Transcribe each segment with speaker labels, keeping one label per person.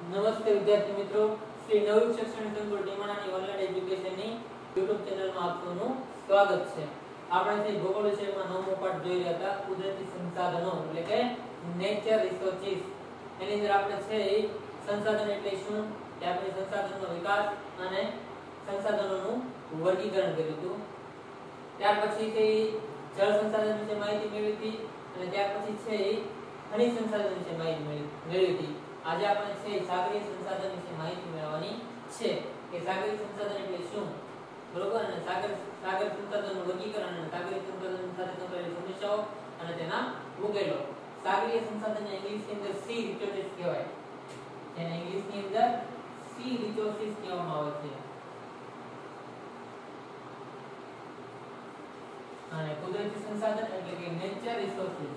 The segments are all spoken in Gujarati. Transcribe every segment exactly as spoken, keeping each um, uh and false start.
Speaker 1: નમસ્તે વિદ્યાર્થી મિત્રો, શ્રી નવયુગ શૈક્ષણિક સંકુલ ટીમાણાની ઓનલાઈન એજ્યુકેશનની YouTube ચેનલમાં આપનું સ્વાગત છે. આપણે જે ભૂગોળ વિષયમાં નવમો પાઠ જોઈ રહ્યા હતા, કુદરતી સંસાધનો એટલે કે નેચર રિસોર્સિસ. એની અંદર આપણે છે સંસાધન એટલે શું, ત્યાર પછી સંસાધનનો વિકાસ અને સંસાધનોનું વર્ગીકરણ કર્યું હતું. ત્યાર પછી તે જળ સંસાધન વિશે માહિતી મેળવી હતી અને ત્યાર પછી છે ખનિજ સંસાધન વિશે માહિતી મેળવી હતી. આજે આપણે છે સાગરીય સંસાધન વિશે માહિતી મેળવવાની છે કે સાગરીય સંસાધન એટલે શું, બરોબર, અને સાગર સાગર સંસાધનનું વર્ગીકરણ અને સાગરીય સંસાધન સાથે સંકળાયેલી સમસ્યાઓ અને તેના ઉકેલો. સાગરીય સંસાધનને ઇંગ્લિશની અંદર સી રિસોર્સિસ કહેવાય, જેને ઇંગ્લિશની અંદર સી રિસોર્સિસ કહેવામાં આવે છે. અને કુદરતી સંસાધન એટલે કે નેચર રિસોર્સિસ.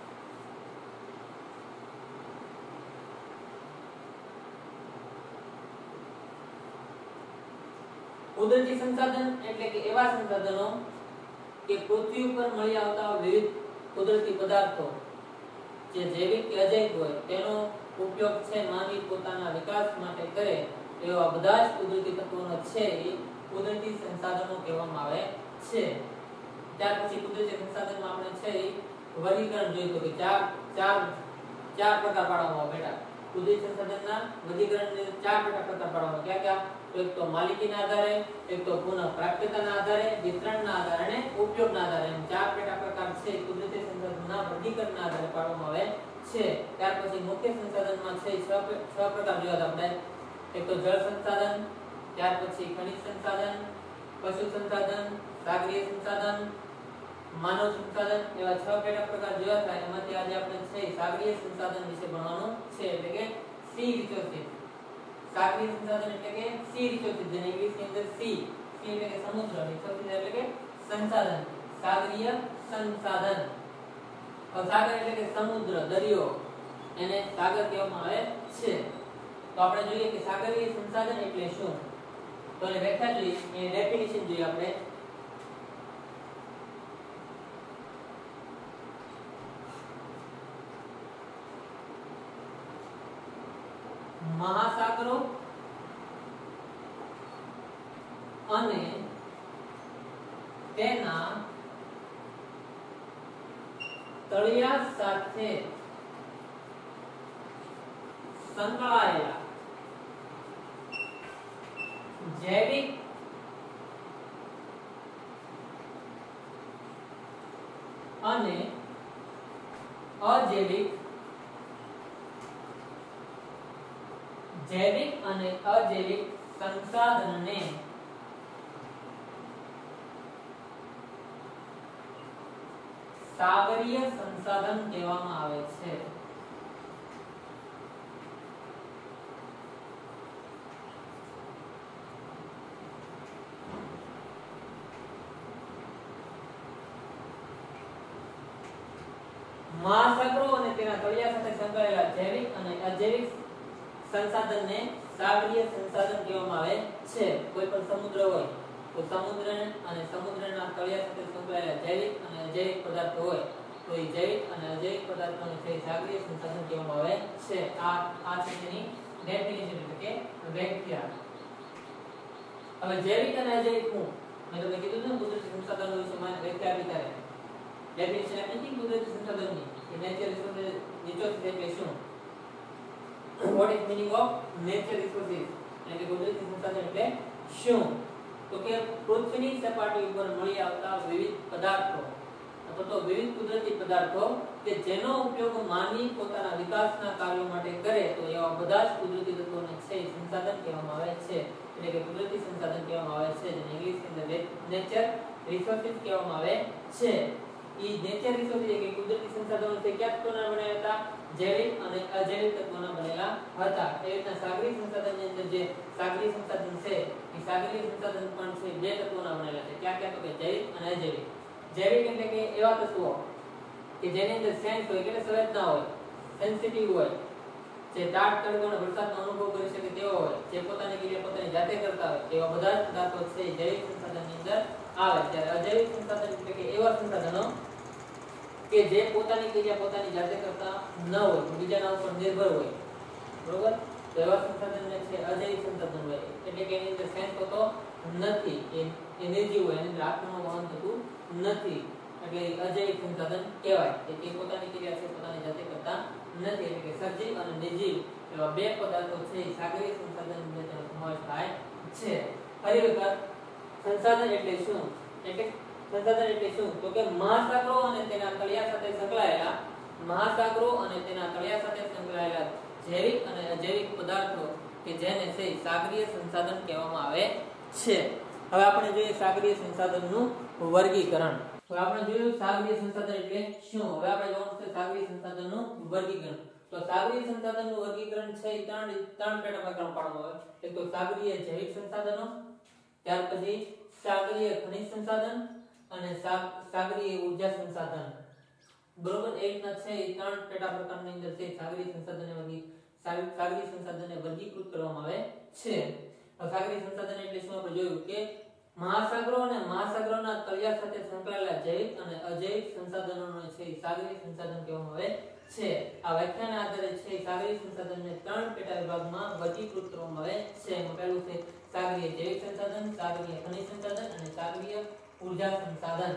Speaker 1: કુદરતી સંસાધન એટલે કે એવા સંસાધનો કે પૃથ્વી ઉપર મળી આવતા વિવિધ કુદરતી પદાર્થો જે જૈવિક કે અજૈવિક હોય તેનો ઉપયોગ છે માનવી પોતાના વિકાસ માટે કરે એવા બધા જ કુદરતી તત્વોનો છે એ કુદરતી સંસાધનો કહેવામાં આવે છે. ત્યાર પછી કુદરતી સંસાધનમાં આપણે છે વર્ગીકરણ જોઈતું કે ચાર ચાર ચાર પ્રકાર પાડવામાં આવે. બેટા, કુદરતી સંસાધનના વર્ગીકરણને ચાર પ્રકાર પ્રકાર પાડવામાં ક્યાં ક્યાં? એક તો માલિકીના આધારે, એક તો પુનઃ પ્રાપ્યતાના આધારે, વિતરણના આધારે અને ઉપયોગના આધારે. એમ ચાર પેટા પ્રકાર છે કુદરતી સંસાધનના વર્ગીકરણના આધારે પાડવામાં આવે છે. ત્યાર પછી મુખ્ય સંસાધનમાં છે છ છ પ્રકાર જોયા આપણે. એક તો જળ સંસાધન, ત્યાર પછી ખનિજ સંસાધન, પશુ સંસાધન, સાગરીય સંસાધન, માનવ સંસાધન, એવા છ પેટા પ્રકાર જોયા હતા. એમાંથી આજે આપણે છે સાગરીય સંસાધન વિશે ભણવાનું છે એટલે કે સી રિસોર્સિસ. સાગરીય સંસાધન એટલે કે સી રિસોર્સિસ, જેને ઇંગ્લિશની અંદર સી સી એટલે કે સમુદ્ર, રિસોર્સિસ એટલે કે સંસાધન. સાગરીય સંસાધન, સાગર એટલે કે સમુદ્ર, દરિયો, એને સાગર કહેવામાં આવે છે. તો આપણે જોઈએ કે સાગરીય સંસાધન એટલે શું. તો એની વ્યાખ્યા જોઈએ, એની ડેફિનિશન જોઈએ આપણે. મહાસાગરો અને તેના તળિયા સાથે સંકળાયેલા જૈવિક અને અજૈવિક જૈવિક અને અજૈવિક સંસાધનને સાગરીય સંસાધન કહેવામાં આવે છે. મહાસાગરો અને તેના તળિયા સાથે સંકળાયેલા જૈવિક અને અજૈવિક સંસાધનને સાગરીય સંસાધન કહેવામાં આવે છે. કોઈ પણ સમુદ્ર હોય તો સમુદ્ર અને સમુદ્રના તળિયા સાથે સંકળાયેલા જૈવિક અને અજૈવિક પદાર્થો હોય તો એ જૈવિક અને અજૈવિક પદાર્થોને છે સાગરીય સંસાધન કહેવામાં આવે છે. આ આ છે તેની ડેફિનિશન એટલે કે વ્યાખ્યા. હવે જૈવિક અને અજૈવિક હું મેં તમને કીધું ને કુદરતી સંસાધનો વિશે મારે વ્યાખ્યા આપી ત્યારે ડેફિનિશન આપી હતી કુદરતી સંસાધનની કે નેચર રિસોર્સિસ એટલે શું. What is meaning of nature resources? એટલે કે કુદરતી સંસાધન એટલે શું? તો કે પૃથ્વીની સપાટી ઉપર મળી આવતા વિવિધ પદાર્થો અથવા તો વિવિધ કુદરતી પદાર્થો કે જેનો ઉપયોગ માનવી પોતાના વિકાસના કાર્યો માટે કરે તો એવા બધા જ કુદરતી તત્વોને છે સંસાધન કહેવામાં આવે છે. એટલે કે કુદરતી સંસાધન કહેવામાં આવે છે, જેને ઇંગ્લિશની અંદર નેચર રિસોર્સિસ કહેવામાં આવે છે. ઈ નેચર રિસોર્સિસ એટલે કુદરતી સંસાધનો તે કયા તત્વોના બનેલા હતા? જૈવિક અને અજૈવિક તત્વોના બનેલા હતા. એ રીતના સાગરીય સંસાધનની અંદર જે સાગરીય સંસાધન છે એ સાગરીય સંસાધન પણ છે બે તત્વોના બનેલા છે. ક્યાં ક્યાં? તો કે જૈવિક અને અજૈવિક. જૈવિક એટલે કે એવા તત્વો કે જેની અંદર સેન્સ હોય, એટલે સંવેદના હોય, સેન્સિટિવ હોય, જે દાટ તડકો અને વરસાદનો અનુભવ કરી શકે તેવો હોય, જે પોતાની ક્રિયા પોતાની જાતે કરતા હોય, એવા બધા જ પદાર્થો છે જૈવિક સંસાધનની અંદર આવે. ત્યારે અજૈવિક સંસાધન એટલે કે એવા સંસાધનો કે જે પોતાની ક્રિયા પોતાની જાતે કરતા ન હોય, બીજાના ઉપર નિર્ભર હોય, બરોબર? તો એવા સંસાધનને છે અજૈવિક સંસાધન હોય એટલે કે એની અંદર સેન્સ હોતો નથી એ એ નિર્જીવ હોય એની અંદર આત્માનું વહન થતું નથી એટલે અજૈવિક સંસાધન કહેવાય કે તે પોતાની ક્રિયા છે પોતાની જાતે કરતા નથી એટલે કે સજીવ અને નિર્જીવ એવા બે પદાર્થો છે એ સાગરીય સંસાધન ની અંદર સમાવેશ થાય છે. ફરી વખત સંસાધન એટલે શું એટલે સંસાધન એટલે શું તો કે મહાસાગરો અને તેના તળિયા સાથે સંકળાયેલા મહાસાગરો અને તેના તળિયા સાથે સંકળાયેલા જૈવિક અને અજૈવિક પદાર્થો કે જેને છે સાગરીય સંસાધન કહેવામાં આવે છે. હવે આપણે જોઈએ સાગરીય સંસાધનનું વર્ગીકરણ. હવે આપણે જોયું સાગરીય સંસાધન એટલે શું. હવે આપણે જોવાનું છે સાગરીય સંસાધનનું વર્ગીકરણ. તો સાગરીય સંસાધનનું વર્ગીકરણ છે એ ત્રણ ત્રણ પેટા પ્રકારમાં પાડવામાં આવે. એક તો સાગરીય જૈવિક સંસાધનો, ત્યાર પછી સાગરીય ખનિજ સંસાધન અને સાગરીય ઊર્જા સંસાધન. બરોબર એ રીતના છે એ ત્રણ પેટા પ્રકારની અંદર છે સાગરીય સંસાધનને વર્ગી સાગરીય સંસાધનને વર્ગીકૃત કરવામાં આવે છે. સાગરીય સંસાધન એટલે શું આપણે જોયું કે મહાસાગરો અને મહાસાગરોના તળિયા સાથે સંકળાયેલા જૈવિક અને અજૈવિક સંસાધનોને છે સાગરીય સંસાધન કહેવામાં આવે છે. આ વ્યાખ્યાના આધારે છે સાગરીય સંસાધનને ત્રણ પેટા વિભાગમાં વર્ગીકૃત કરવામાં આવે છે. એમાં પહેલું છે સાગરીય જૈવિક સંસાધન, સાગરીય ખનિજ સંસાધન અને સાગરીય ઊર્જા સંસાધન.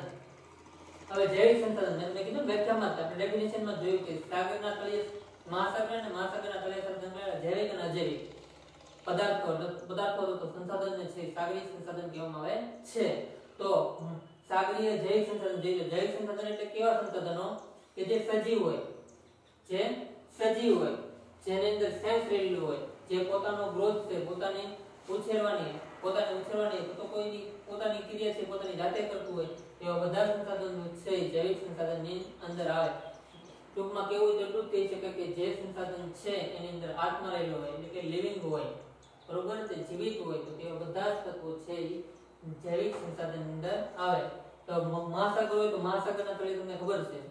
Speaker 1: હવે જૈવિક સંસાધન મેં કીધું વ્યાખ્યામાં આપણે ડેફિનેશનમાં જોયું કે સાગરના તળિયે મહાસાગર અને મહાસાગરના તળિયે સાથે સંકળાયેલા જૈવિક અને અજૈવિક પદાર્થો પદાર્થો તો સંસાધનને છે સાગરીય સંસાધન કહેવામાં આવે છે. તો સાગરીય જૈવિક સંસાધન જૈવિક સંસાધન એટલે કેવા સંસાધનો કે જે સજીવ હોય જે સજીવ હોય જેની અંદર સેન્સ રહેલું હોય જે પોતાનો ગ્રોથ છે પોતાની ઉછેરવાની પોતાની ઉછેરવાની તો કોઈની પોતાની ક્રિયા છે પોતાની જાતે કરતું હોય એવા બધા સંસાધનો છે જૈવિક સંસાધનની અંદર આવે. ટૂંકમાં કેવું એટલું જ કહી શકાય કે જે સંસાધન છે એની અંદર આત્મા રહેલો હોય એટલે કે લિવિંગ હોય બરોબર તે જીવિત હોય તો તેવા બધા જ તત્વો છે જૈવિક સંસાધનની અંદર આવે. તો મહાસાગર હોય તો મહાસાગરના તળિયે તમને ખબર છે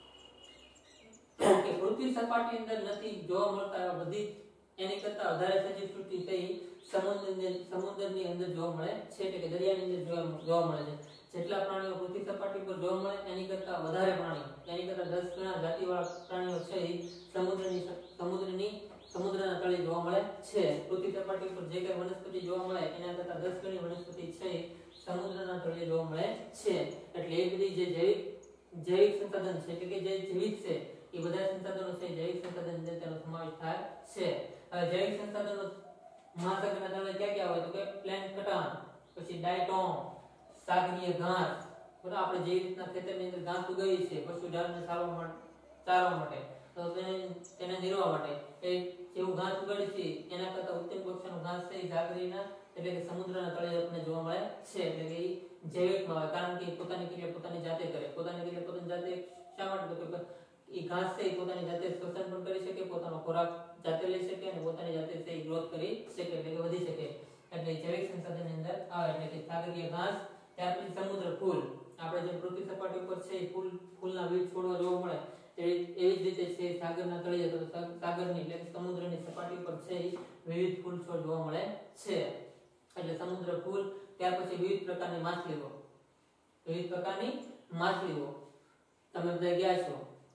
Speaker 1: કે પૃથ્વી સપાટી અંદર નથી જોવા મળતા એવા બધી એની કરતા વધારે સજીવ સૃષ્ટિ થઈ સમુદ્રની સમુદ્રની અંદર જોવા મળે છે એટલે કે દરિયાની અંદર જોવા જોવા મળે છે. જેટલા પ્રાણીઓ પૃથ્વી સપાટી પર જોવા મળે એની કરતા વધારે પ્રાણીઓ એની કરતા દસ ગણા જાતિવાળા પ્રાણીઓ છે એ સમુદ્રની સમુદ્રની સમુદ્રના તળિયે જોવા મળે છે. પૃથ્વી સપાટી પર જે કઈ વનસ્પતિ જોવા મળે એના કરતા દસ ગણી વનસ્પતિ છે એ સમુદ્રના તળિયે જોવા મળે છે. એટલે એ બધી જે જૈવિક જૈવિક સંસાધન છે એટલે કે જે જીવિત છે એ બધા સંસાધનો છે જૈવિક સંસાધન અંદર તેનો સમાવેશ થાય છે. હવે જૈવિક સંસાધનો મહાસાગરના તળિયે ક્યાં ક્યાં હોય તો કે પ્લેન્કટન, પછી ડાયટોમ, સાગરીય ઘાસ બરાબર આપણે જે રીતના ખેતરની અંદર ઘાસ ઉગાવી છે પશુ ઢાળને ચારવા માટે ચારવા માટે તો તેને તેને નિરવા માટે એ જેવું ઘાસ ઉગાડી છે એના કરતા ઉત્તમ કક્ષાનું ઘાસ છે એ સાગરીના એટલે કે સમુદ્રના તળિયે આપણને જોવા મળે છે. એટલે કે એ જૈવિકમાં આવે કારણ કે પોતાની ક્રિયા પોતાની જાતે કરે પોતાની ક્રિયા પોતાની જાતે શા માટે તો કે એ ઘાસ છે એ પોતાની જાતે શ્વસન પણ કરી શકે પોતાનો ખોરાક જાતે લઈ શકે અને પોતાની જાતે છે એ ગ્રોથ કરી શકે એટલે કે વધી શકે એટલે જૈવિક સંસાધનની અંદર આવે એટલે કે સાગરીય ઘાસ. ત્યાર પછી સમુદ્ર ફૂલ આપણે જે પૃથ્વી સપાટી ઉપર છે ફૂલ ફૂલના બીજ છોડવા જોવા મળે એવી જ રીતે છે સાગરના તળિયે તો સાગરની એટલે સમુદ્રની સપાટી પર છે વિવિધ ફૂલ છોડ જોવા મળે છે એટલે સમુદ્ર ફૂલ. ત્યાર પછી વિવિધ પ્રકારની માછલીઓ વિવિધ પ્રકારની માછલીઓ તમે બધા ગયા છો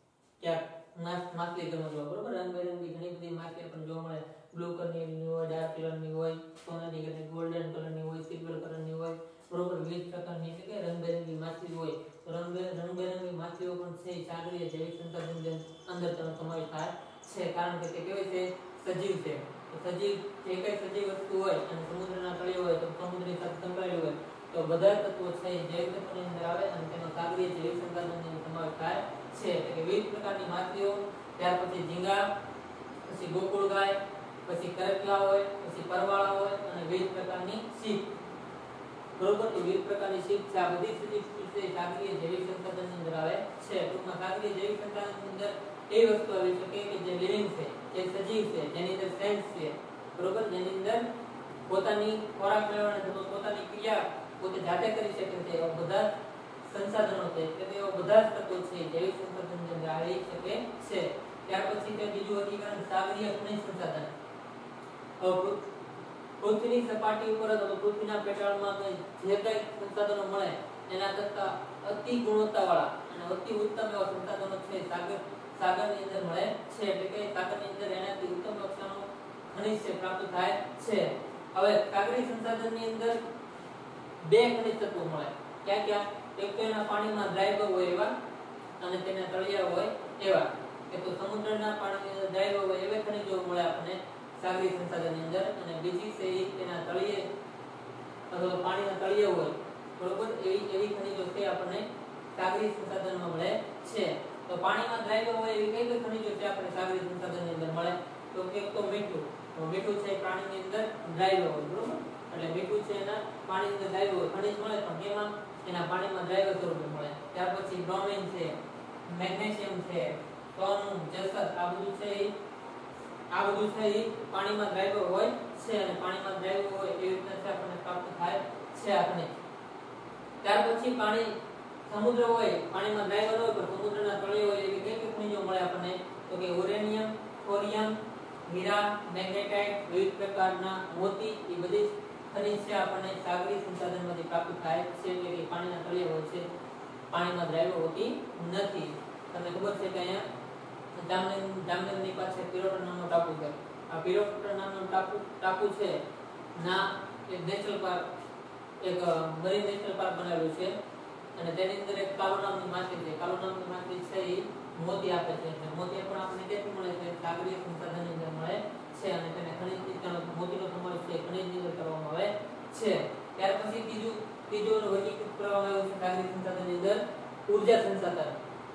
Speaker 1: ક્યાંક માછલી ઘરમાં જોવા બરોબર રંગબેરંગી ઘણી બધી માછલીઓ પણ જોવા મળે. બ્લુ કલરની હોય, ડાર્ક કલરની હોય, સોનાની કલરની, ગોલ્ડન કલરની હોય, સિલ્વર કલરની હોય બરોબર વિવિધ પ્રકારની એટલે કે રંગબેરંગી માછલી હોય. તો રંગબેરંગી માછલીઓ પણ છે સાગરીય જૈવિક સંસાધન અંદર તેનો સમાવેશ થાય છે કારણ કે તે કેવી છે સજીવ છે. તો સજીવ જે કઈ સજીવ વસ્તુ હોય અને સમુદ્રના તળિયે હોય તો સમુદ્રની સાથે સંકળાયેલું હોય તો બધા તત્વો છે જૈવિક તત્વોની અંદર આવે અને તેનો સાગરીય જૈવિક સંસાધનનો સમાવેશ થાય છે. એટલે કે વિવિધ પ્રકારની માછલીઓ, ત્યાર પછી ઝીંગા, પછી ગોકુળ ગાય, પછી કરકલા હોય, પછી પરવાળા હોય અને વિવિધ પ્રકારની શીપ બરોબર તો વિવિધ પ્રકારની શીપ છે. આ બધી સજીવ સૃષ્ટિ સાગરીય જૈવિક સંસાધનની અંદર આવે છે. ટૂંકમાં સાગરીય જૈવિક સંસાધનની અંદર એ વસ્તુ આવી શકે કે જે લિવિંગ છે જે સજીવ છે જેની અંદર સેન્સ છે બરોબર જેની અંદર પોતાની ખોરાક મેળવવાની પોતાની ક્રિયા પોતે જાતે કરી શકે છે એવા બધા સંસાધનો છે એટલે તેઓ બધા જ તત્વો છે જૈવિક સંસાધનની અંદર આવી શકે છે. ત્યાર પછી તે બીજું વર્ગીકરણ સાગરીય ખનિજ સંસાધન. પૃથ્વીની સપાટી ઉપર અથવા પૃથ્વીના પેટાળમાં જે કઈ સંસાધનો મળે એના કરતા અતિ ગુણવત્તાવાળા અને અતિ ઉત્તમ એવા સંસાધનો છે સાગર સાગરની અંદર મળે છે એટલે કે સાગરની અંદર એનાથી ઉત્તમ કક્ષાનું ખનિજ છે પ્રાપ્ત થાય છે। હવે સાગરીય સંસાધનની અંદર બે ખનિજ તત્વો મળે, ક્યાં ક્યાં? એક તો એના પાણીમાં દ્રાવ્ય હોય એવા અને તેના તળિયા હોય એવા। કે તો સમુદ્રના પાણીની અંદર દ્રાવ્ય હોય એવા ખનિજો મળે આપણને સાગરીય સંસાધનની અંદર, અને બીજી છે એ તેના તળિયે અથવા પાણીના તળિયે હોય, બરોબર, એવી એવી ખનિજો છે આપણને સાગરીય સંસાધનમાં મળે છે। તો પાણીમાં દ્રાવ્ય હોય એવી કઈ કઈ ખનિજો છે આપણે સાગરીય સંસાધનની અંદર મળે? તો એક તો મીઠું, તો મીઠું છે પાણીની અંદર દ્રાવ્ય હોય, બરોબર, એટલે મીઠું છે એના પાણીની અંદર દ્રાવ્ય હોય, ખનિજ મળે પણ કેમાં? એના પાણીમાં દ્રાવ્ય સ્વરૂપે મળે। ત્યાર પછી બ્રોમિન છે, મેગ્નેશિયમ છે, સોનું, જસત, આ બધું છે એ આ બધું છે એ પાણીમાં દ્રાવ્ય હોય છે, અને પાણીમાં દ્રાવ્ય હોય એવી રીતના છે આપણને પ્રાપ્ત થાય છે આ ખનિજ। ત્યાર પછી પાણી સમુદ્ર હોય, પાણીમાં દ્રાવ્ય ન હોય પણ સમુદ્રના તળિયે હોય એવી કઈ કઈ ખનિજો મળે આપણને? તો કે યુરેનિયમ, થોરિયમ, હીરા, મેગ્નેટાઇટ, વિવિધ પ્રકારના મોતી, એ બધી ખનિજ છે આપણને સાગરીય સંસાધનમાંથી પ્રાપ્ત થાય છે, એટલે કે પાણીના તળિયે હોય છે, પાણીમાં દ્રાવ્ય હોતી નથી। તમને ખબર છે કે અહીંયા જામનગર જામનગરની પાસે પિરોટર નામનો ટાપુ છે। આ પિરોટર નામનો ટાપુ ટાપુ છે ના એક નેશનલ પાર્ક, એક મરીન નેશનલ પાર્ક બનાવેલું છે, અને તેની અંદર એક કાલો નામની માછલી છે। કાલો નામની માછલી છે એ મોતી આપે છે, અને મોતી પણ આપણને ક્યાંથી મળે છે? સાગરીય સંસાધનની અંદર મળે છે, અને તેને ખનિજ મોતીનો સમાવેશ છે ખનિજની અંદર કરવામાં આવે છે। ત્યાર પછી ત્રીજું ત્રીજું વર્ગીકૃત કરવામાં આવ્યું છે સાગરીય સંસાધનની અંદર ઊર્જા સંસાધન।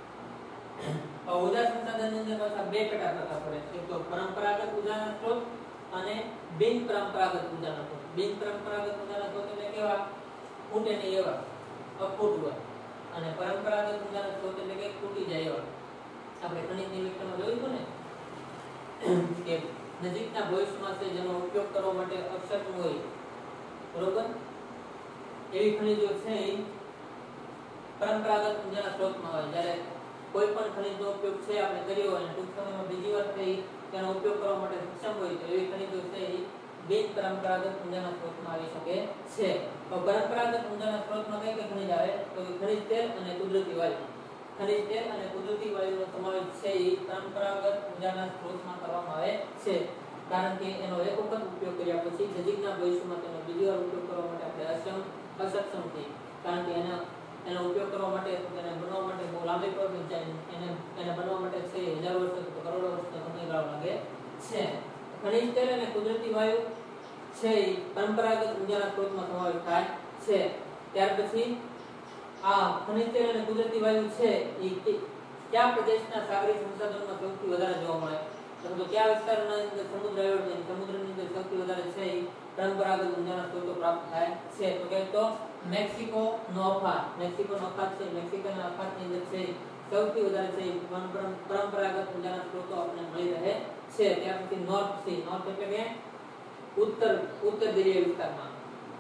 Speaker 1: ઊર્જા સંસાધનની અંદર પાછા બે પેટા પ્રકાર પડે છે, એક તો પરંપરાગત ઊર્જાના સ્ત્રોત અને બિન પરંપરાગત ઊર્જાના સ્ત્રોત। બિન પરંપરાગત ઊર્જાના સ્ત્રોત એટલે કેવા? ફૂટે નહીં એવા, અફૂટ હોય, અને પરંપરાગત ઊર્જાના સ્ત્રોત એટલે કે તૂટી જાય એવા। આપણે ખનિજની લેક્ચરમાં જોયું હતું ને કે નજીકના ભવિષ્યમાં છે જેનો ઉપયોગ કરવા માટે અક્ષમ હોય, બરોબર, એવી ખનિજો છે એ પરંપરાગત ઊર્જાના સ્ત્રોતમાં હોય। જ્યારે કોઈ પણ ખનિજનો ઉપયોગ છે આપણે કર્યો હોય અને ટૂંક સમયમાં બીજી વાર થઈ તેનો ઉપયોગ કરવા માટે સક્ષમ હોય તો એવી ખનિજો છે એ બિન પરંપરાગત ઊર્જાના સ્ત્રોતમાં આવી શકે છે। તો પરંપરાગત ઊર્જાના સ્ત્રોતમાં કઈ કઈ ખનિજ આવે? તો ખનિજ તેલ અને કુદરતી વાયુ। ખનિજ તેલ અને કુદરતી વાયુનો સમાવેશ છે એ પરંપરાગત ઊર્જાના સ્ત્રોતમાં કરવામાં આવે છે, કારણ કે એનો એક વખત ઉપયોગ કર્યા પછી નજીકના ભવિષ્યમાં તેનો બીજી વાર ઉપયોગ કરવા માટે આપણે અક્ષમ અસક્ષમ થઈ, કારણ કે એના એનો ઉપયોગ કરવા માટે તેને બનવા માટે બહુ લાંબી પ્રોસેસ જાય, એને એને બનવા માટે છે હજાર વર્ષ અથવા કરોડો વર્ષનો સમયગાળો લાગે છે। ખનિજ તેલ અને કુદરતી વાયુ છે એ પરંપરાગત ઊર્જાના સ્ત્રોતમાં સમાવેશ થાય છે। ત્યાર પછી આ ખનિજ તેલ અને કુદરતી વાયુ છે એ કયા પ્રદેશના સાગરીય સંસાધનોમાં સૌથી વધારે જોવા મળે? તો કયા વિસ્તારના અંદર સમુદ્ર આવેલો છે, સમુદ્રની અંદર સૌથી વધારે છે એ પરંપરાગત ઊર્જાના સ્ત્રોતો પ્રાપ્ત થાય છે? તો કે તો મેક્સિકો નો અખાત, મેક્સિકો નો અખાત છે, મેક્સિકોના અખાતની અંદર છે સૌથી વધારે છે પરંપરાગત ઊર્જાના સ્ત્રોતો આપણને મળી રહે છે। ત્યાર પછી નોર્થ સી, નોર્થ એટલે કે ઉત્તર ઉત્તર દરિયાઈ વિસ્તારમાં।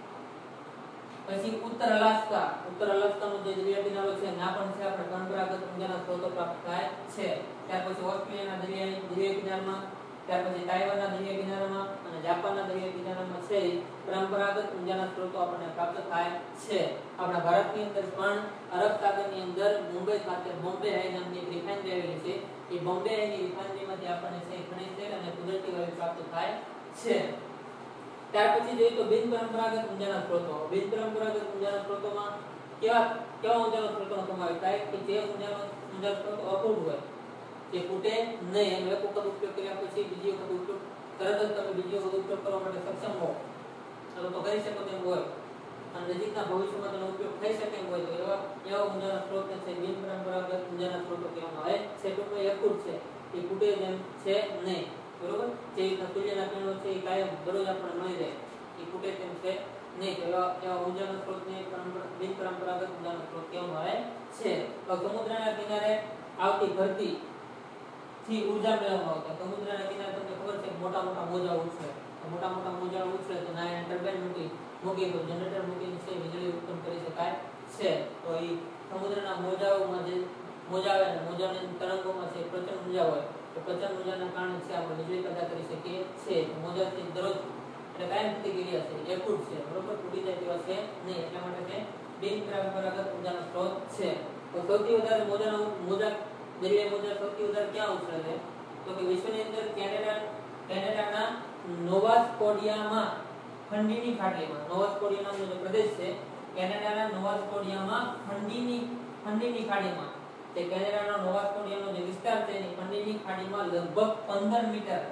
Speaker 1: પછી ઉત્તર અલાસ્કા, ઉત્તર અલાસ્કાનો જે દરિયા કિનારો છે ત્યાં પણ છે આપણે પરંપરાગત ઊર્જાના સ્ત્રોતો પ્રાપ્ત થાય છે। ત્યાર પછી ઓસ્ટ્રેલિયાના દરિયાઈ દરિયાઈ કિનારામાં, ત્યાર પછી તાઇવાનના દરિયાઈ કિનારામાં અને જાપાનના દરિયાઈ કિનારામાં છે પરંપરાગત ઊર્જાના સ્ત્રોતો આપણને પ્રાપ્ત થાય છે। આપણા ભારતની અંદર પણ અરબ સાગરની અંદર મુંબઈ ખાતે બોમ્બે હાઈ નામની એક રિફાઇનરી આવેલી છે, એ બોમ્બે હાઈની રિફાઇનરીમાંથી આપણને છે ખનિજ તેલ અને કુદરતી વાયુ પ્રાપ્ત થાય છે। ત્યાર પછી જોઈએ તો બિન પરંપરાગત ઊર્જાના સ્ત્રોતો। બિન પરંપરાગત ઊર્જાના સ્ત્રોતોમાં કેવા કેવા ઊર્જાના સ્ત્રોતોનો સમાવેશ થાય? કે જે ઊર્જાનો ઊર્જા સ્ત્રોતો અખૂટ હોય, જે ફૂટે નહીં, એનો એક વખત ઉપયોગ કર્યા પછી બીજી વખત ઉપયોગ તરત જ તમે બીજી વખત ઉપયોગ કરવા માટે સક્ષમ હો તો કરી શકો તેમ હોય, અને નજીકના ભવિષ્યમાં તેનો ઉપયોગ થઈ શકે એમ હોય તો એવા એવા ઊર્જાના સ્ત્રોતને છે બિન પરંપરાગત ઊર્જાના સ્ત્રોતો કહેવામાં આવે છે। ટૂંકમાં અખૂટ છે, એ ફૂટે જેમ છે નહીં, બરોબર, જે રીતના સૂર્યના કિરણો છે એ કાયમ દરરોજ આપણને મળી રહે, એ ફૂટે તેમ છે નહીં, તો એવા એવા ઊર્જાના સ્ત્રોતને બિન પરંપરાગત ઊર્જાના સ્ત્રોત કહેવામાં આવે છે। તો સમુદ્રના કિનારે આવતી ભરતી થી ઊર્જા મેળવવામાં આવતા, સમુદ્રના કિનારે તમને ખબર છે મોટા મોટા મોજા ઉછળે, મોટા મોટા મોજા ઉછળે તો ના એને ટર્બાઇન મૂકી મૂકી તો જનરેટર મૂકીને છે વીજળી ઉત્પન્ન કરી શકાય છે। તો એ સમુદ્રના મોજાઓમાં જે મોજા આવે ને મોજાની તરંગોમાં છે પ્રચંડ ઊર્જા હોય, તો પ્રચંડ ઊર્જાના કારણે છે આપણે વીજળી પેદા કરી શકીએ છીએ। મોજાથી દરરોજ એટલે કાયમ પ્રતિક્રિયા છે, અખૂટ છે, બરોબર, તૂટી જાય તેવા છે નહીં, એટલા માટે તે બિન પરંપરાગત ઊર્જાનો સ્ત્રોત છે। તો સૌથી વધારે મોજાનો મોજા દરિયાઈ મોજા સૌથી વધારે ક્યાં ઉછળે છે? તો કે વિશ્વની અંદર કેનેડા કેનેડાના નોવા સ્કોટિયામાં ખંડીની ખાડીમાં, નોવા સ્કોટિયા નામનો જે પ્રદેશ છે કેનેડાના નોવા સ્કોટિયામાં ખંડીની ખંડીની ખાડીમાં, તે કેનેડાના નોવા સ્કોટિયાનો જે વિસ્તાર છે એની ખંડીની ખાડીમાં લગભગ પંદર મીટર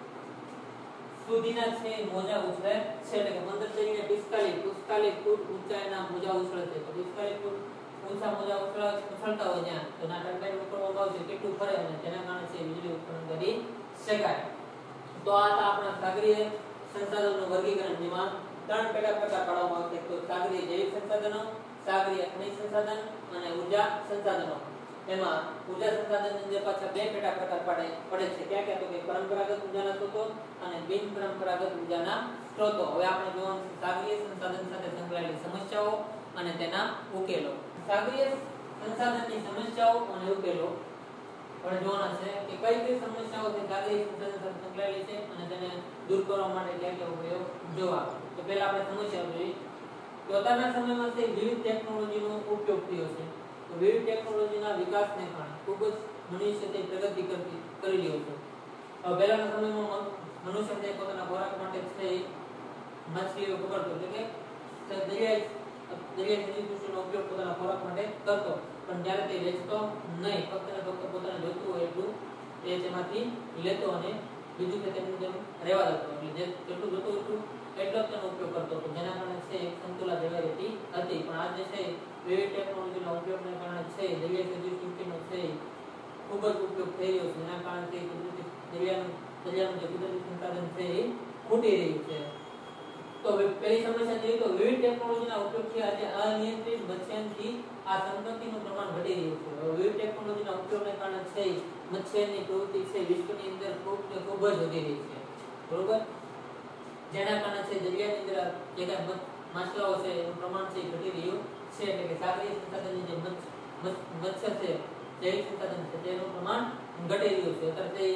Speaker 1: સુધીના છે મોજા ઉછળે છે, એટલે કે પંદર થી પિસ્તાલીસ ફૂટ ઊંચાઈના મોજા ઉછળે છે. તો પિસ્તાલીસ ફૂટ ઊંચા મોજા ઉછળતા હોય ત્યાં તો ના ટર્બાઇન ઉપકરણમાં આવશે કેટલું ફરે અને તેના કારણે છે વીજળી ઉત્પન્ન કરી શકાય. તો આ હતા આપણા સાગરીય સંસાધનોનું વર્ગીકરણ, જેમાં ત્રણ પેટા પ્રકાર પાડવામાં આવશે. તો સાગરીય જૈવિક સંસાધનો, સાગરીય ખનિજ સંસાધન અને ઊર્જા સંસાધનો. એમાં ઊર્જા સંસાધનની અંદર પાછા બે પેટા પ્રકાર પડે પડે છે. ક્યાં ક્યાં? તો કે પરંપરાગત ઊર્જાના સ્ત્રોતો અને બિન પરંપરાગત ઊર્જાના સ્ત્રોતો. હવે આપણે જોવાનું છે સાગરીય સંસાધન સાથે સંકળાયેલી સમસ્યાઓ અને તેના ઉકેલો. સાગરીય સંસાધનની સમસ્યાઓ અને ઉકેલો આપણે જોવાના છે કે કઈ કઈ સમસ્યાઓ છે સાગરીય સંસાધન સાથે સંકળાયેલી છે અને તેને દૂર કરવા માટે કયા કયા ઉપાયો જોવા. તો પહેલા આપણે સમસ્યાઓ જોઈએ. તો અત્યારના સમયમાં છે વિવિધ ટેકનોલોજીનો ઉપયોગ થયો છે. તો વિવિધ ટેકનોલોજીના વિકાસને કારણે ખૂબ જ મનુષ્ય તે પ્રગતિ કરતી કરી રહ્યો છે. હવે પહેલાના સમયમાં મનુષ્ય તે પોતાના ખોરાક માટે છે માછલીઓ પકડતો, એટલે કે દરિયાઈ દરિયાઈ સજીવનો ઉપયોગ પોતાના ખોરાક માટે કરતો, પણ જ્યારે તે વેચતો નહીં, ફક્ત ને ફક્ત પોતાને જોતું હોય એટલું એ તેમાંથી લેતો અને બીજું કે તેનું જેમ રહેવા દેતો. એટલે જે જેટલું જોતું હતું એટલો જ તેનો ઉપયોગ કરતો હતો, જેના કારણે છે એક સંતુલા જળવાઈ રહેતી હતી. પણ આજે છે વિવિધ ટેકનોલોજીના ઉપયોગને કારણે છે દરિયાઈ સજીવ સૃષ્ટિનો છે ખૂબ જ ઉપયોગ થઈ રહ્યો છે, જેના કારણે તે કુદરતી દરિયાનું દરિયાનું જે કુદરતી સંસાધન છે એ ખૂટી રહ્યું છે. તો પહેલી સમસ્યા જોઈએ તો વિવિધ ટેકનોલોજીના ઉપયોગથી આજે અનિયંત્રિત મત્સ્યથી આ સંપત્તિનું પ્રમાણ ઘટી રહ્યું છે. વિવિધ ટેકનોલોજીના ઉપયોગને કારણે છે મત્સ્યની પ્રવૃત્તિ છે વિશ્વની અંદર ખૂબ ને ખૂબ જ વધી રહી છે, બરોબર. જેના કારણે છે દરિયાની અંદર જે કાંઈ માછલાઓ છે એનું પ્રમાણ છે ઘટી રહ્યું છે, એટલે કે સાગરીય સંસાધનની જે મત્સ્ય છે જૈવિક સંસાધન છે તેનું પ્રમાણ ઘટી રહ્યું છે. અત્યારે તે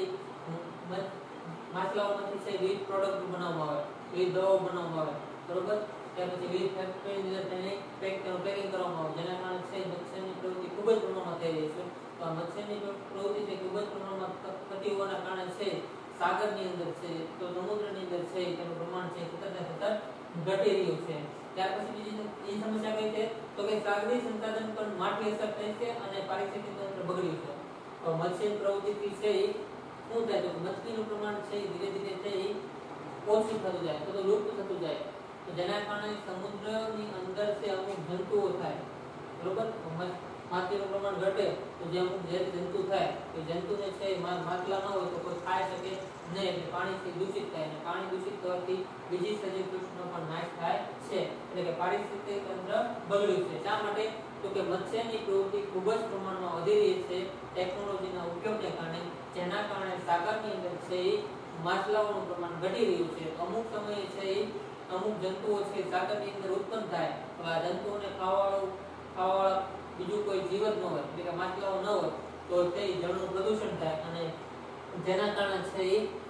Speaker 1: માછલાઓમાંથી છે વિવિધ પ્રોડક્ટ બનાવવામાં આવે, વિવિધ દવાઓ બનાવવામાં આવે, બરોબર. ત્યાર પછી વિવિધ ફેક્ટરીની અંદર તેને પેક પેકિંગ કરવામાં આવે, જેના કારણે છે મત્સ્યની પ્રવૃત્તિ ખૂબ જ પ્રમાણમાં થઈ રહી છે. તો આ મત્સ્યની પ્રવૃત્તિ છે ખૂબ જ પ્રમાણમાં થતી હોવાના કારણે છે સાગરની અંદર છે તો સમુદ્રની અંદર છે તેનું પ્રમાણ છે સતત ને સતત ઘટી રહ્યું છે. ત્યાર પછી બીજી એ સમસ્યા કઈ છે તો કે સાગરીય સંસાધન પર માઠી અસર થઈ છે અને પારિસ્થિતિક તંત્ર બગડ્યું છે. તો મત્સ્ય પ્રવૃત્તિ છે શું થાય તો મછલીનું પ્રમાણ છે ધીરે ધીરે છે ઓછું થતું જાય, તો લુપ્ત થતું જાય, તો જેના કારણે સમુદ્રની અંદર છે અમુક જંતુઓ થાય, બરોબર. માછલીનું પ્રમાણ ઘટે તો જે અમુક ઝેરી જંતુ થાય એ જંતુને છે માછલા ન હોય તો કોઈ ખાઈ શકે નહીં, એટલે પાણીથી દૂષિત થાય અને પાણી દૂષિત થવાથી બીજી સજીવ સૃષ્ટિનો પણ નાશ થાય છે, એટલે કે પારિસ્થિતિક તંત્ર બગડ્યું છે. શા માટે તો કે મત્સ્યની પ્રવૃત્તિ ખૂબ જ પ્રમાણમાં વધી રહી છે ટેકનોલોજીના ઉપયોગને કારણે, જેના કારણે સાગરની અંદર છે માછલાઓનું પ્રમાણ ઘટી રહ્યું છે. અમુક સમયે છે અમુક જંતુઓ છે સાગરની અંદર ઉત્પન્ન થાય, આ જંતુઓને ખાવાવાળું ખાવાવાળા બીજું કોઈ જીવ જ ન હોય, એટલે કે માછલાઓ ન હોય તો તે જળનું પ્રદૂષણ થાય અને જેના કારણે છે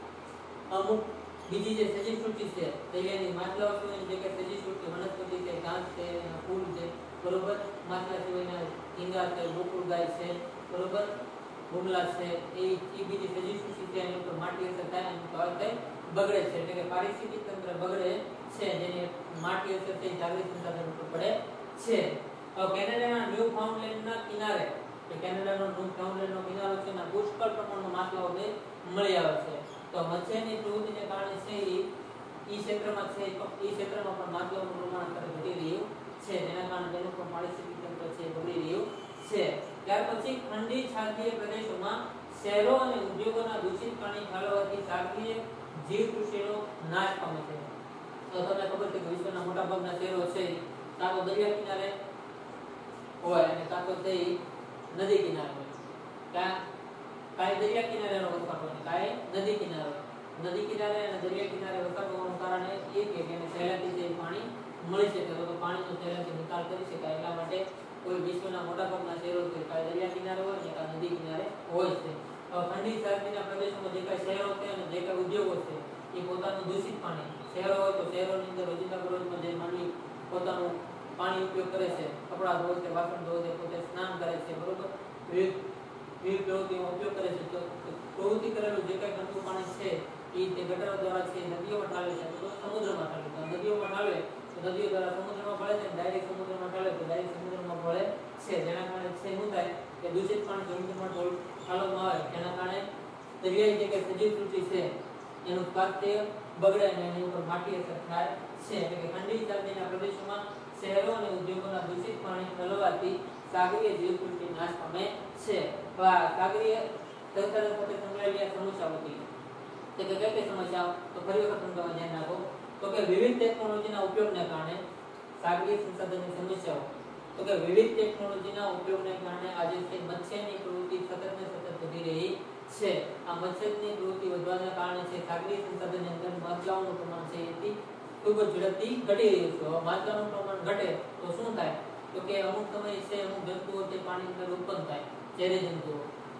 Speaker 1: અમુક બીજી જે સજીવ સૃષ્ટિ છે દરિયાની માછલાઓ સિવાયની જે કઈ સજીવ સૃષ્ટિ વનસ્પતિ છે, ઘાસ છે, ફૂલ છે, બરોબર, માછલા સિવાયના ઝીંગા છે, ગોકુળ ગાય છે, બરોબર, ભૂમલા છે, એ એ બીજી સજીવ સૃષ્ટિ છે એની ઉપર માટી અસર થાય અને સ્વાસ્થ્ય બગડે છે, એટલે કે પારિસ્થિતિક તંત્ર બગડે છે, જેની માટી અસર છે સાગરીય સંસાધન ઉપર પડે છે. કેનેડાના ન્યૂ ફાઉન્ડલેન્ડના કિનારે, કે કેનેડાનો ન્યૂ ફાઉન્ડલેન્ડનો કિનારો છે ના પુષ્કળ પ્રમાણમાં માછલાઓને મળી આવે છે. તો મત્સ્યની પ્રવૃત્તિને કારણે છે એ ક્ષેત્રમાં છે એ ક્ષેત્રમાં પણ માછલાઓનું પ્રમાણ અત્યારે ઘટી રહ્યું છે, જેના કારણે તેનું પણ પારિસ્થિતિક તંત્ર છે બગડી રહ્યું છે. ત્યાર પછી ખંડી છાતીય પ્રદેશોમાં શહેરો અને ઉદ્યોગોના દૂષિત પાણી ઠાલવવાથી સાગરીય જીવસૃષ્ટિનો નાશ પામે છે. તો તમને ખબર છે કે વિશ્વના મોટા ભાગના શહેરો છે કાં તો દરિયા કિનારે હોય અને કાં તો તે નદી કિનારે હોય, કાં કાંઈ દરિયા કિનારેનો વસવાટ હોય, કાંઈ નદી કિનારે હોય. નદી કિનારે અને દરિયા કિનારે વસવાટ હોવાનું કારણ એ કે તેને સહેલાઈથી તે પાણી મળી શકે, તો પાણીનો સહેલાઈથી નિકાલ કરી શકાય, એટલા માટે કોઈ વિશ્વના મોટા ભાગના શહેરો છે કાંઈ દરિયા કિનારે હોય ને કાંઈ નદી કિનારે હોય છે. ખંડી છાતીના પ્રદેશોમાં જે કાંઈ શહેરો છે અને જે કાંઈ ઉદ્યોગો છે એ પોતાનું દૂષિત પાણી, શહેરો હોય તો શહેરોની અંદર રોજિંદા રોજમાં જે માનવી પોતાનું પાણી ઉપયોગ કરે છે, કપડાં ધોવે છે, વાસણ ધોવે છે, પોતે સ્નાન કરે છે, બરોબર, વિવિધ વિવિધ પ્રવૃત્તિનો ઉપયોગ કરે છે, તો પ્રવૃત્તિ કરેલું જે કાંઈ ગંદુ પાણી છે એ તે ગટરો દ્વારા છે નદીઓમાં ઠાલવે છે તો સમુદ્રમાં ઠાલવે તો નદીઓમાં ઠાલવે તો નદીઓ દ્વારા સમુદ્રમાં ભળે છે ડાયરેક્ટ સમુદ્રમાં ઠાલવે તો ડાયરેક્ટ સમુદ્રમાં ભળે છે જેના કારણે છે શું થાય કે દૂષિત પાણી સમુદ્રમાં ઠાલવવામાં આવે તેના કારણે દરિયાઈ જે કે સજીવ સૃષ્ટિ છે એનું સ્વાસ્થ્ય બગડે અને એની ઉપર માટી અસર થાય છે એટલે કે ખંડિત જાતિના પ્રદેશોમાં શહેરો અને ઉદ્યોગોના દૂષિત પાણી ઠલવવાથી સાગરીય જીવસૃષ્ટિ નાશ પામે છે. સાગરીય સંસાધન સાથે સંકળાયેલી સમસ્યાઓ હતી તો કે કઈ કઈ સમસ્યાઓ તો ફરી વખત સમજાવવા ધ્યાન રાખો તો કે વિવિધ ટેકનોલોજીના ઉપયોગને કારણે સાગરીય સંસાધનની સમસ્યાઓ તો કે વિવિધ ટેકનોલોજીના ઉપયોગને કારણે આજે છે મત્સ્યની પ્રવૃત્તિ સતત ને સતત વધી રહી છે. આ મત્સ્યની પ્રવૃત્તિ વધવાના કારણે છે સાગરીય સંસાધનની અંદર માછલાઓનું પ્રમાણ છે એ ખૂબ જ ઝડપથી ઘટી રહ્યું છે. માછલાનું પ્રમાણ ઘટે તો શું થાય તો કે અમુક સમય છે અમુક જંતુઓ તે પાણી અંદર ઉત્પન્ન થાય ઝેરી જંતુઓ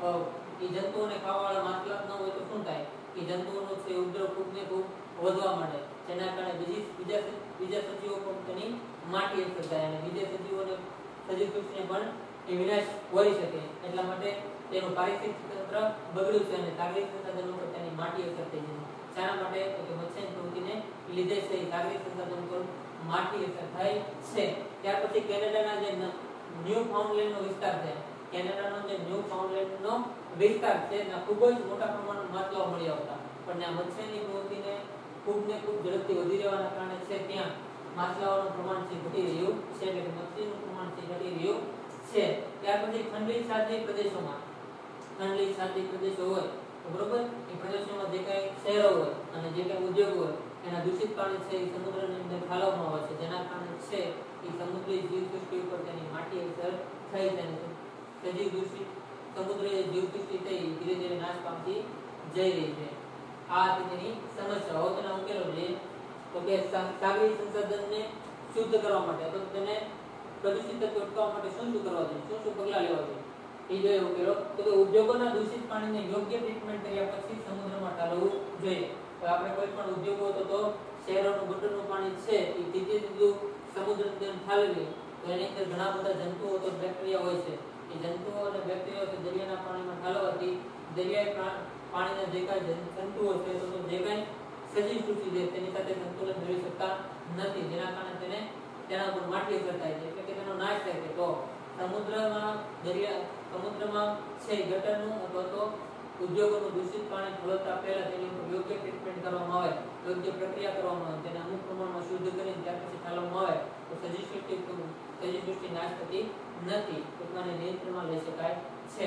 Speaker 1: એ જંતુઓને ખાવાવાળા માછલા ન હોય તો શું થાય કે જંતુઓનો છે ઉપદ્રવ ખૂબ ને ખૂબ વધવા માંડે જેના કારણે બીજી બીજા બીજા સજીવો પણ તેની માટી અસર થાય અને બીજા સજીવોને સજીવ સૃષ્ટિને પણ એ વિનાશ કરી શકે એટલા માટે તેનું પારિસ્થિતિક તંત્ર બગડ્યું છે અને સાગરીય સંસાધનો પર તેની માટી અસર થઈ છે. શાના માટે તો કે મત્સ્ય પ્રવૃત્તિને લીધે છે સાગરીય સંસાધનો પર માટી અસર થાય છે. ત્યાર પછી કેનેડાના જે ન્યૂ ફાઉન્ડલેન્ડનો વિસ્તાર છે કેનેડાનો જે ન્યૂ ફાઉન્ડલેન્ડનો વિસ્તાર છે ત્યાં ખૂબ જ મોટા પ્રમાણમાં માછલાઓ મળી આવતા પણ ત્યાં મત્સ્યની પ્રવૃત્તિને ખૂબ ને ખૂબ ઝડપથી વધી રહેવાના કારણે છે ત્યાં માછલાઓનું પ્રમાણ છે ઘટી રહ્યું છે એટલે કે મત્સ્યનું પ્રમાણ છે ઘટી રહ્યું છે. ત્યાર પછી ખંડિત સાગરીય પ્રદેશોમાં ખંડિત સાગરીય પ્રદેશો હોય તો બરોબર એ પ્રદેશોમાં જે કાંઈ શહેરો હોય અને જે કાંઈ ઉદ્યોગ હોય એના દૂષિત પાણી છે એ સમુદ્રની અંદર ઠાલવવામાં આવે છે જેના કારણે છે એ સમુદ્રી જીવસૃષ્ટિ ઉપર તેની માટી અસર થઈ જાય છે સજીવ દૂષિત સમુદ્રી જીવસૃષ્ટિ થઈ ધીરે ધીરે નાશ પામતી જઈ રહી છે. આ તેની સમસ્યાઓ તેના ઉકેલો છે તો કે સાગરીય સંસાધનને શુદ્ધ કરવા માટે તો તેને પ્રદૂષિત થતું અટકાવવા માટે શું શું કરવા જોઈએ શું શું પગલાં લેવા જોઈએ એ જોઈએ ઉકેલો તો કે ઉદ્યોગોના દૂષિત પાણીને યોગ્ય ટ્રીટમેન્ટ કર્યા પછી સમુદ્રમાં ઠાલવવું જોઈએ. તો આપણે કોઈ પણ ઉદ્યોગો તો તો શહેરોનું ગટરનું પાણી છે એ સીધે સીધું સમુદ્ર અંદર ઠાલવીએ તો એની અંદર ઘણા બધા જંતુઓ તો બેક્ટેરિયા હોય છે એ જંતુઓ અને બેક્ટેરિયાઓ છે દરિયાના પાણીમાં ઠાલવવાથી દરિયાઈ પાણીના જે કાંઈ જંતુઓ છે તો જે કાંઈ સજીવ સૃષ્ટિ છે તેની સાથે સંતુલન મેળવી શકતા નથી જેના કારણે તેને તેના ઉપર માટી અસર થાય છે એટલે કે તેનો નાશ થાય છે. તો સમુદ્રમાં દરિયા સમુદ્રમાં છે ગટરનું અથવા તો ઉદ્યોગોનું દૂષિત પાણી ઠલવતા પહેલા તેની ઉપર યોગ્ય ટ્રીટમેન્ટ કરવામાં આવે યોગ્ય પ્રક્રિયા કરવામાં આવે તેને અમુક પ્રમાણમાં શુદ્ધ કરીને ત્યાર પછી ઠાલવવામાં આવે તો સજીવ સૃષ્ટિ સજીવ સૃષ્ટિ નાશ થતી નથી ટૂંકમાં નિયંત્રણમાં લઈ શકાય છે.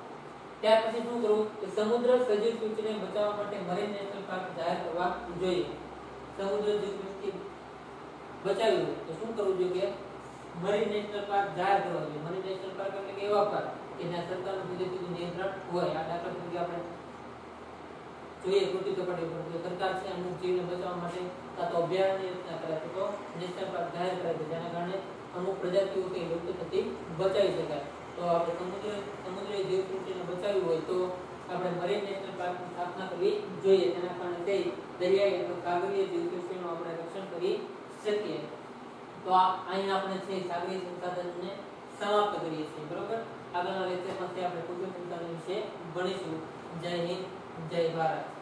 Speaker 1: ત્યાર પછી શું કરવું કે સમુદ્ર સજીવ સૃષ્ટિને બચાવવા માટે મરીન નેશનલ પાર્ક જાહેર કરવા જોઈએ. સમુદ્ર જીવ સૃષ્ટિ બચાવવી હોય તો શું કરવું જોઈએ કે મરીન નેશનલ પાર્ક જાહેર કરવા જોઈએ. મરીન નેશનલ પાર્ક એટલે કે એવા પાર્ક કે જ્યાં સરકારનું સીધે સીધું નિયંત્રણ હોય. આ દાખલા તરીકે આપણે જોઈએ કૃતિ કપાટી ઉપર સરકાર છે અમુક જીવને બચાવવા માટે કાં તો અભયારણ્ય રચના કરે છે તો નેશનલ પાર્ક જાહેર કરે છે જેના કારણે અમુક પ્રજાતિઓ કે લુપ્ત થતી બચાવી શકાય. તો આપણે સમુદ્ર સમુદ્રી જીવસૃષ્ટિને બચાવવી હોય તો આપણે મરીન નેશનલ પાર્કની સ્થાપના કરવી જોઈએ જેના કારણે તે દરિયાઈ અથવા સાગરીય જીવસૃષ્ટિનું આપણે રક્ષણ કરી શકીએ. તો આ અહીં આપણે છે સાગરીય સંસાધનને સમાપ્ત કરીએ છીએ બરોબર. આગળના લેક્ચરમાં આપણે કુદરતી સંસાધન વિશે ભણીશું. જય હિન્દ જય ભારત.